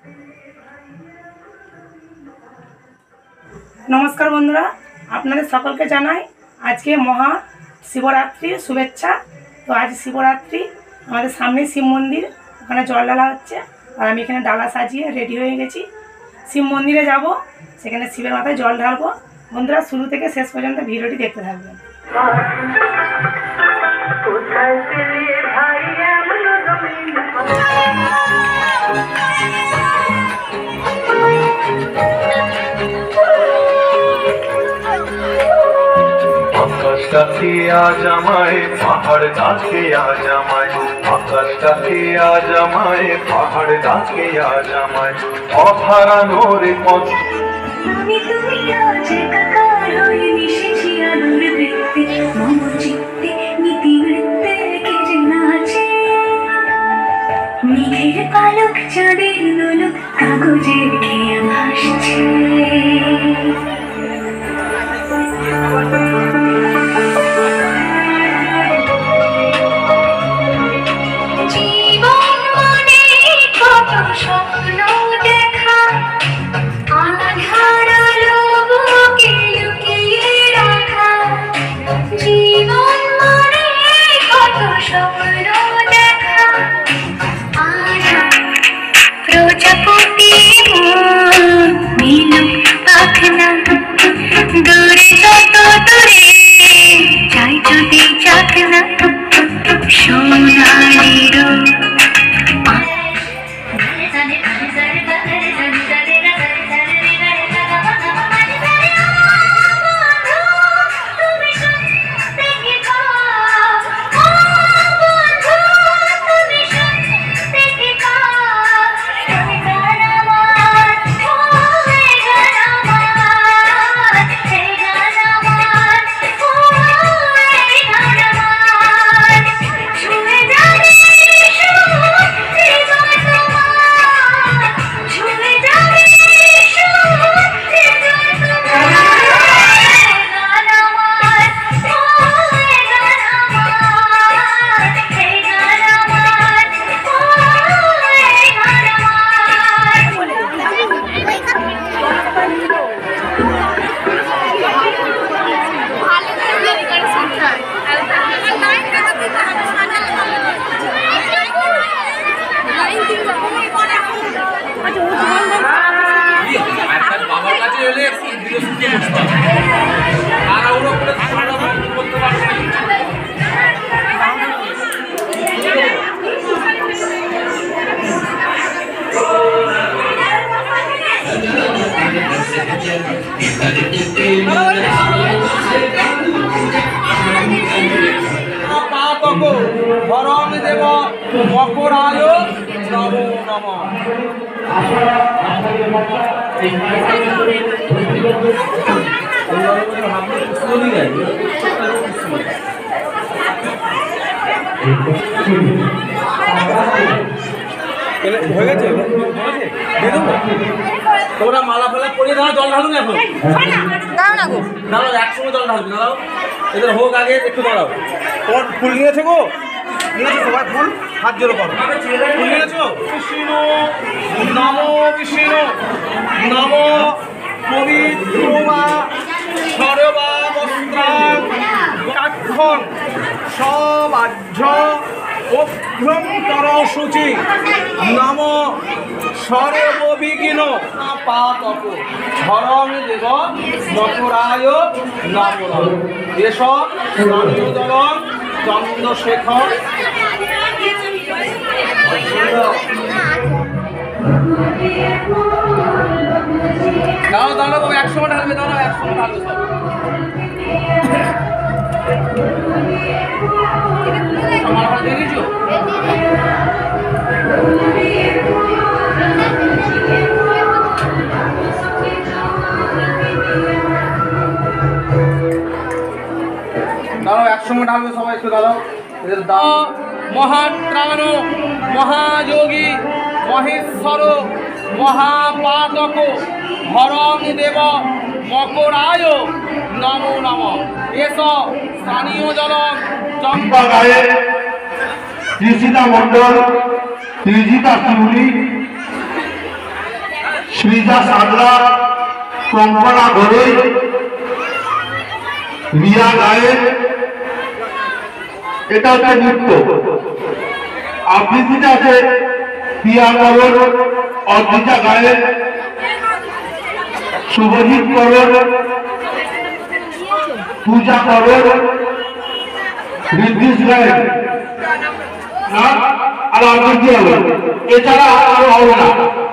नमस्कार बंधुरा आपनादेर सकलके जानाई आज के महा शिवरात्रि शुभेच्छा। तो आज शिवरात्रि हमारे सामने शिव मंदिर ओखाने जल ढाला होच्छे और आमी एखाने डाला साजिए रेडी हो गेছি शिव मंदिरे যাব सेखाने शिवेर माथाय जल ढालबो। बंधुरा शुरू থেকে শেষ পর্যন্ত ভিডিওটি দেখতে থাকবেন। आकाशटाके आज आमाय पाहाड़ डाके आज आमाय आकाशटाके आज आमाय पाहाड़ डाके आज आमाय अहारानोर पथ আমি তুমি আজ একাকার হয়ে মিশেছি আলোর বৃত্তে মম চিত্তে নীতি বৃত্তে কেড়ে নাচে মেঘের পালক চাঁদের দোলক কাগজের খেয়া ভাসছে বরং দেব মকরায় নমো নমঃ। হয়ে গেছে তোমরা মালা ফেলা পরিয়ে দাও, জল ঢালুন এখন দাঁড়াও একসঙ্গে জল ঢালবি দাঁড়াও এদের হোক আগে একটু দাঁড়াও। তোমার ফুল নিয়েছে গো নিয়েছো সবাই ফুল হাত জোড়ো করো ফুল নিয়েছো। বিষ্ণু নমো বিষ্ণু নমো পবিত্রমা সর্বা বস্ত্রাং কাক্ষণ সবাহ্য অভ্যন্তর সূচি নম সর্ববিঘ্ন পাতক ধরং দেব মথুরায় নম নম। এসব স্নানজলং চন্দ্রশেখর দাঁড়াও দাঁড়াও বাবা একসঙ্গে ঢালবে দাঁড়াও একসঙ্গে ঢালবে সব। আমার হাতে দেখেছো দাঁড়াও একসঙ্গে ঢালবে সবাই একটু দাঁড়াও। এদের দাও মহাত্রাণ মহাযোগী মহেশ্বর মহাপাতক হরং দেব মকরায় নমো নমঃ। এস স্থানীয় জলং চম্পা গায়ে ত্রিজিতা মণ্ডল ত্রিজিতা শিউলি শ্রীজা সাদলা, কঙ্কনা ঘরোই, রিয়া গায়েন। এটা হচ্ছে নৃত্য। আবৃত্তিটা আছে প্রিয়া করণ, অর্জিতা গায়েন, শুভজিৎ করণ, পূজা করণ, ঋদ্ধিশ গায়েন আর আবৃত্তি হবে। এছাড়া আরো হবে না।